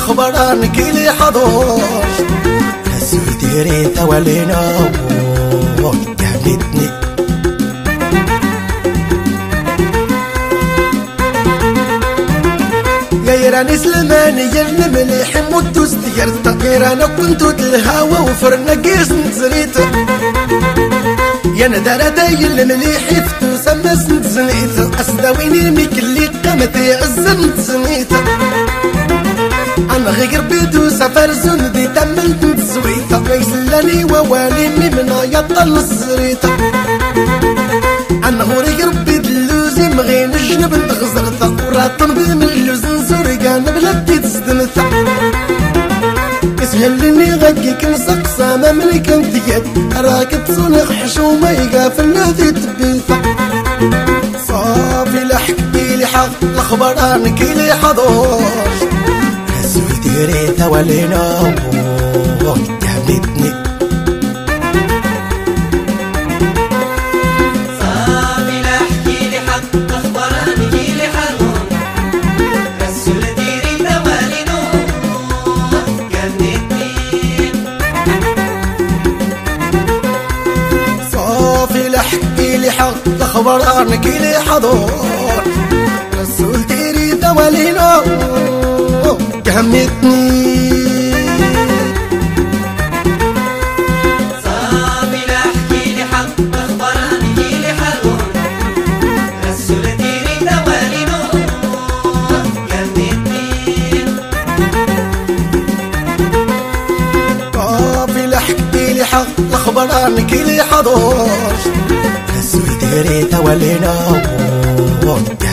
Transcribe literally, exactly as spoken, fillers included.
الأخبار عنك لي حضور رسول ديري تولينا قامتني غيراني سلماني يرن مليح مدوز ديرتا غيرانا كنتو الهوا وفرنا قيس نتزريتا يا ندارة داي المليح يفتو سما سنتزنيتا أسداويني ميك اللي قامت يعزم نتزنيتا أنا غير بدو سفر زندي تملت نتزويتا يسلاني ووالي ممنا يطل الزريتا أنا غير بدلوزي مغين الجنب نغزرتا وراتن بالملوز نزورقان بلدي تزدمتا يسهلني غيك نسقسى ما ملك انتياد راك تصنع حشومة يقاف الذي تبيتا صافي لحكي لي حق الأخبار عنك لي حضور رسول ديري تولينا قامتني صافي لحكي لي حق الأخبار عنك لي حضور رسول ديري تولينا قامتني صافي لحكي لي حق الأخبار عنك لي حضور رسول ديري تولينا قامتني صافي لحكي لي حق الأخبار عنك لي حضور رسول ديري تولينا قامتني صافي لحكي لي حق الأخبار عنك لي حضور رسول ديري تولينا